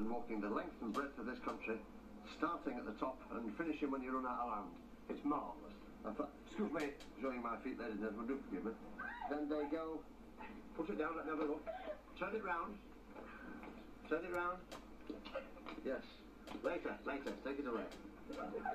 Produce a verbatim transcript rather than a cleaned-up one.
and walking the length and breadth of this country, starting at the top and finishing when you run out of land. It's marvellous. Excuse me, showing my feet, ladies and gentlemen, do forgive me. Then they go, put it down, let me have a look. Turn it round. Turn it round. Yes. Later, later, take it away.